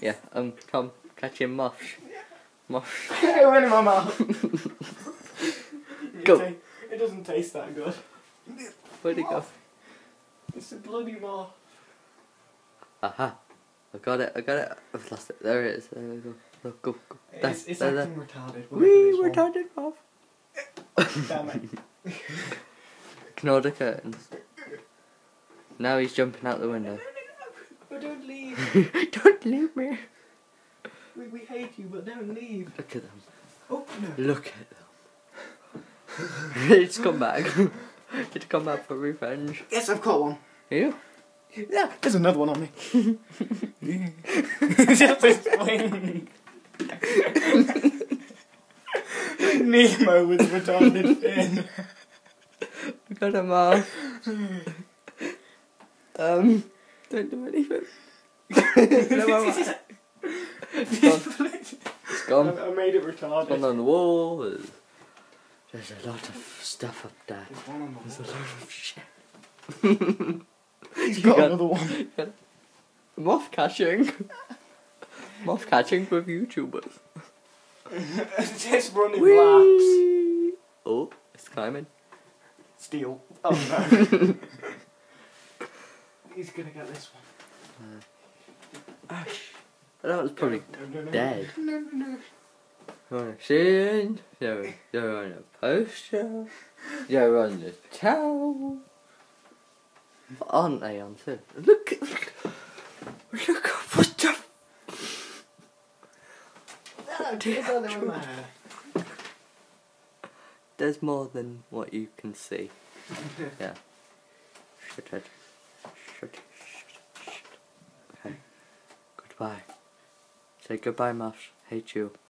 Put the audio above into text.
Yeah, Tom, catching moths. Moths. It went in my mouth. Go. It doesn't taste that good. Where'd it go? It's a bloody moth. Aha. I got it. I've lost it. There it is. There we go. Look, go. There, It's there, acting retarded. Wee, retarded moth. Damn it. Ignore the curtains. Now he's jumping out the window. But don't leave. Don't leave me. We hate you, but don't leave. Look at them. Oh, no. Look at them. It's come back. It's come back for revenge. Yes, I've caught one. You? Yeah, there's another one on me. Just this wing. Nemo with a retarded fin. We got him off. Don't do anything. It's gone. I made it retarded. It's gone on the wall. There's a lot of stuff up there. There's one on the There's a wall. lot of shit. He's You got got- another one. Moth catching. Moth catching with YouTubers. Just running laps. Whee! Oh, it's climbing. Steal. Oh no. He's gonna get this one. Ash. That was probably No. dead. No. You wanna see it? You're on a poster. You're on the towel. Aren't they on too? Look at what the There's more than what you can see. Yeah. Shut it. Okay. Goodbye. Say goodbye, Mouse. Hate you.